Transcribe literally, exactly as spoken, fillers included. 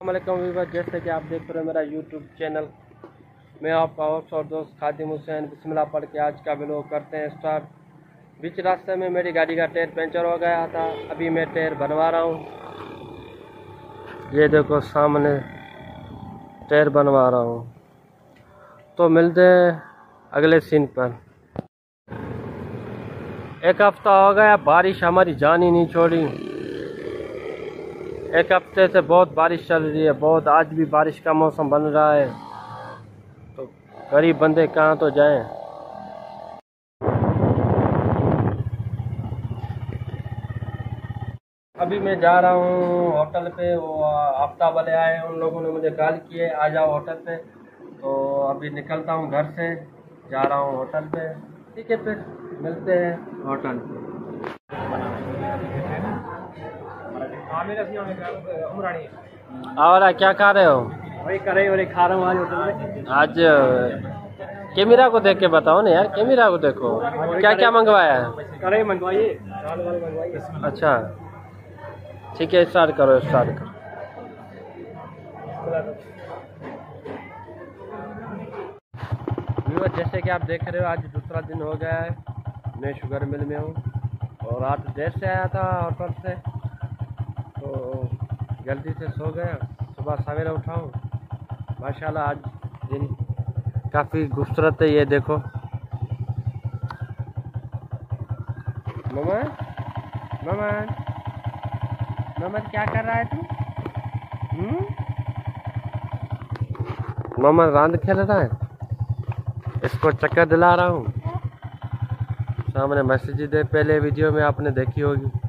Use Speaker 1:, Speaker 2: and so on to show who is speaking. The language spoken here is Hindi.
Speaker 1: अस्सलामुअलैकुम व्यूअर्स, जैसे कि आप देख रहे हो मेरा यूट्यूब चैनल। मैं आपका होस्ट और दोस्त खादिम हुसैन बिस्मिल्लाह पढ़ के आज का व्लॉग करते हैं स्टार्ट। बीच रास्ते में मेरी गाड़ी का टायर पंचर हो गया था, अभी मैं टायर बनवा रहा हूँ। ये देखो सामने टायर बनवा रहा हूँ। तो मिलते हैं अगले सीन पर। एक हफ्ता हो गया, बारिश हमारी जान ही नहीं छोड़ी। एक हफ्ते से बहुत बारिश चल रही है, बहुत। आज भी बारिश का मौसम बन रहा है, तो गरीब बंदे कहाँ तो जाएं। अभी मैं जा रहा हूँ होटल पे। वो हफ्ता वाले आए, उन लोगों ने मुझे कॉल किए आ जाओ होटल पे। तो अभी निकलता हूँ घर से, जा रहा हूँ होटल पे। ठीक है, फिर मिलते हैं होटल पे। और क्या खा रहे हो?
Speaker 2: वही करे और खा रहा हूँ आज होटल में।
Speaker 1: आज कैमरा को देख के बताओ ना यार, कैमरा को देखो क्या क्या मंगवाया है।
Speaker 2: कढ़ाई मंगवाइए, दाल वाल मंगवाइए।
Speaker 1: अच्छा ठीक है, स्टार्ट करो स्टार्ट करो। व्यूअर, जैसे कि आप देख रहे हो आज दूसरा दिन हो गया है, मैं शुगर मिल में हूँ। और आज देर से आया था होटल से, तो जल्दी से सो गया। सुबह सवेरे उठाऊँ, माशाल्लाह आज दिन काफ़ी खूबसूरत है। ये देखो ममन ममन ममन क्या कर रहा है तू? हम्म ममन रांद खेल रहा है, इसको चक्कर दिला रहा हूँ। सामने मस्जिद है, पहले वीडियो में आपने देखी होगी।